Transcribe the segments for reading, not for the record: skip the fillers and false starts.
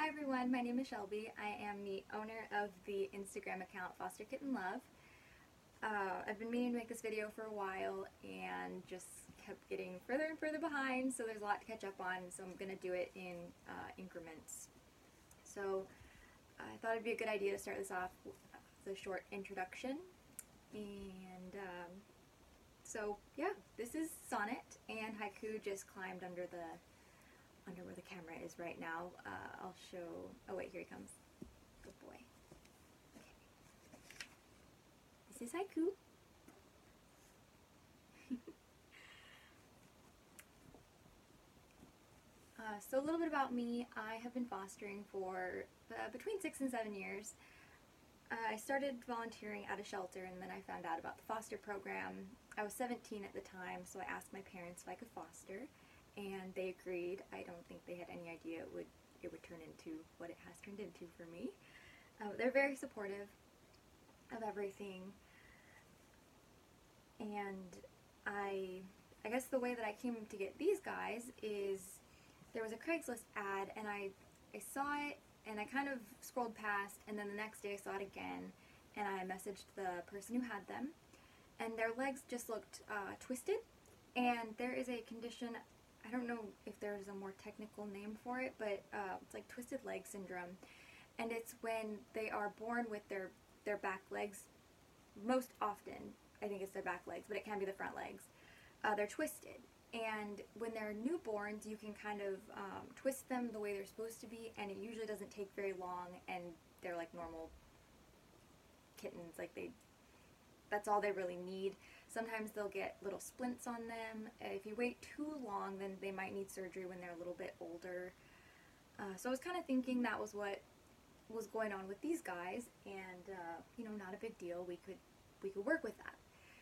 Hi everyone, my name is Shelby. I am the owner of the Instagram account Foster Kitten Love. I've been meaning to make this video for a while and just kept getting further and further behind, so there's a lot to catch up on, so I'm going to do it in increments. So I thought it'd be a good idea to start this off with a short introduction. And so yeah, this is Sonnet, and Haiku just climbed under where the camera is right now. I'll show. Oh wait, here he comes. Good boy. Okay. This is Haiku. So a little bit about me. I have been fostering for between 6 and 7 years. I started volunteering at a shelter, and then I found out about the foster program. I was 17 at the time, so I asked my parents if I could foster, and they agreed. I don't think they had any idea it would turn into what it has turned into for me. They're very supportive of everything, and I guess the way that I came to get these guys is there was a Craigslist ad, and I saw it, and I kind of scrolled past, and then the next day I saw it again, and I messaged the person who had them, and their legs just looked twisted, and there is a condition, I don't know if there's a more technical name for it, but it's like twisted leg syndrome, and it's when they are born with their back legs. Most often, I think it's their back legs, but it can be the front legs. They're twisted. And when they're newborns, you can kind of twist them the way they're supposed to be, and it usually doesn't take very long, and they're like normal kittens. That's all they really need. Sometimes they'll get little splints on them. If you wait too long, then they might need surgery when they're a little bit older. So I was kind of thinking that was what was going on with these guys, and not a big deal. We could work with that.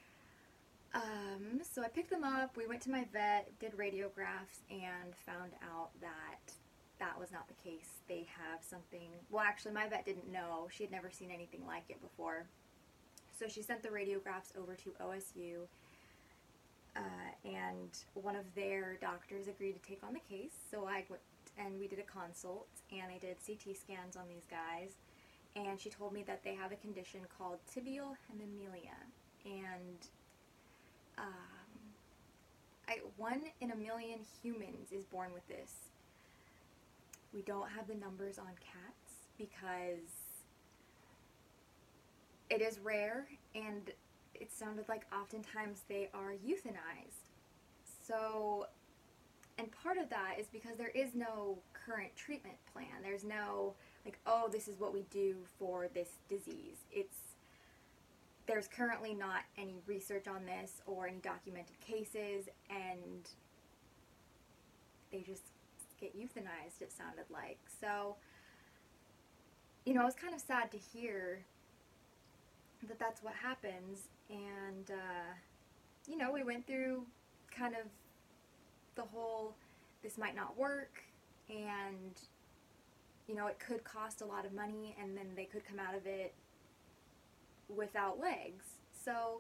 So I picked them up, we went to my vet, did radiographs, and found out that that was not the case. They have something, well actually my vet didn't know, she had never seen anything like it before. So she sent the radiographs over to OSU, and one of their doctors agreed to take on the case, so I went and we did a consult, and I did CT scans on these guys, and she told me that they have a condition called tibial hemimelia, and 1 in a million humans is born with this. We don't have the numbers on cats because it is rare, and it sounded like oftentimes they are euthanized. So, and part of that is because there is no current treatment plan. There's no, like, oh, this is what we do for this disease. There's currently not any research on this or any documented cases, and they just get euthanized, it sounded like. So, it was kind of sad to hear that that's what happens, and, we went through kind of the whole, this might not work, and, it could cost a lot of money, and then they could come out of it without legs. So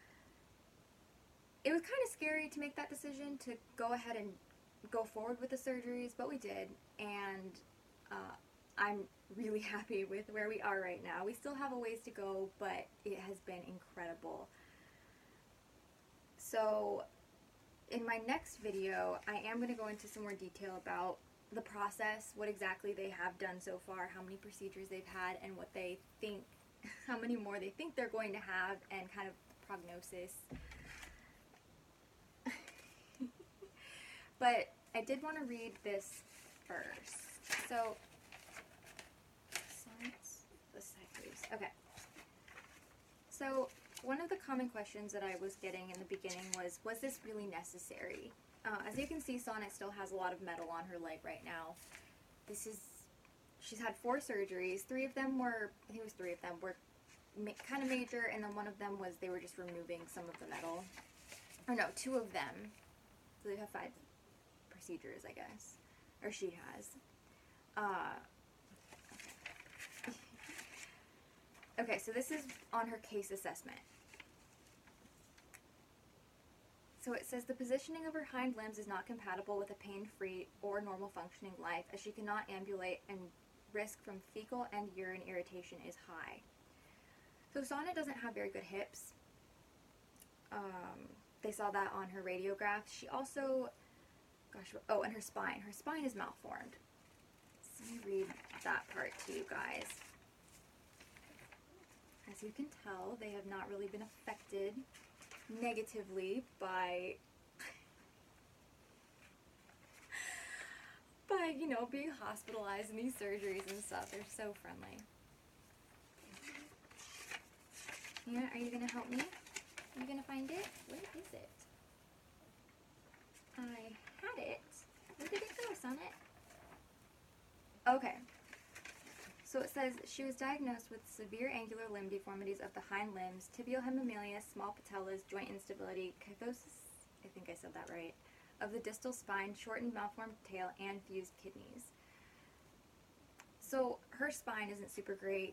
it was kind of scary to make that decision to go ahead and go forward with the surgeries, but we did, and I'm really happy with where we are right now. We still have a ways to go, but it has been incredible. So in my next video, I am going to go into some more detail about the process, what exactly they have done so far, how many procedures they've had, and what they think, how many more they think they're going to have, and kind of prognosis. But I did want to read this first. So, okay. So, one of the common questions that I was getting in the beginning was this really necessary? As you can see, Sonnet still has a lot of metal on her leg right now. She's had 4 surgeries. 3 of them were, I think it was 3 of them, were kind of major, and then one of them was they were just removing some of the metal. Or no, 2 of them. So they have 5 procedures, I guess. Or she has. Okay, so this is on her case assessment. So it says the positioning of her hind limbs is not compatible with a pain-free or normal functioning life, as she cannot ambulate and risk from fecal and urine irritation is high. So Sonnet doesn't have very good hips. They saw that on her radiograph. She also, and her spine. Her spine is malformed. So let me read that part to you guys. As you can tell, they have not really been affected negatively by being hospitalized in these surgeries and stuff. They're so friendly. Yeah, are you gonna help me? Are you gonna find it? Where is it? I had it. Where did it go, Sonnet? Okay. So it says she was diagnosed with severe angular limb deformities of the hind limbs, tibial hemimelia, small patellas, joint instability, kyphosis, I think I said that right, of the distal spine, shortened malformed tail, and fused kidneys. So her spine isn't super great,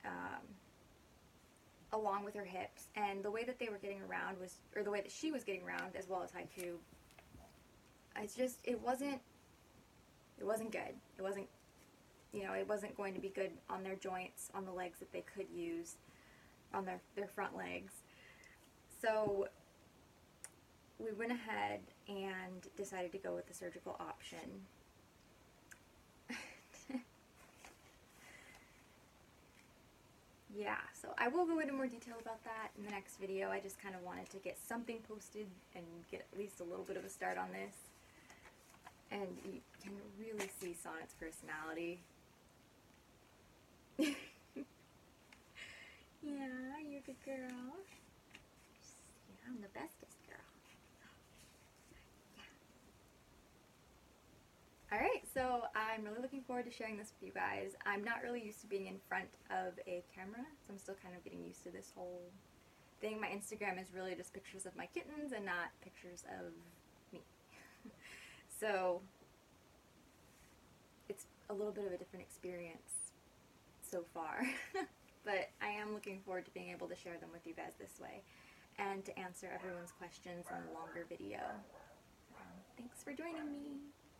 along with her hips, and the way that they were getting around was, or the way that she was getting around, as well as Haiku, it wasn't good. It wasn't, it wasn't going to be good on their joints, on the legs that they could use, on their front legs. So we went ahead and decided to go with the surgical option. Yeah, so I will go into more detail about that in the next video. I just kind of wanted to get something posted and get at least a little bit of a start on this. And you can really see Sonnet's personality. Yeah, you're a good girl. Yeah, I'm the bestest girl. Alright, so I'm really looking forward to sharing this with you guys. I'm not really used to being in front of a camera, so I'm still kind of getting used to this whole thing. My Instagram is really just pictures of my kittens and not pictures of me. So it's a little bit of a different experience so far. But I am looking forward to being able to share them with you guys this way and to answer everyone's questions in a longer video. Thanks for joining me.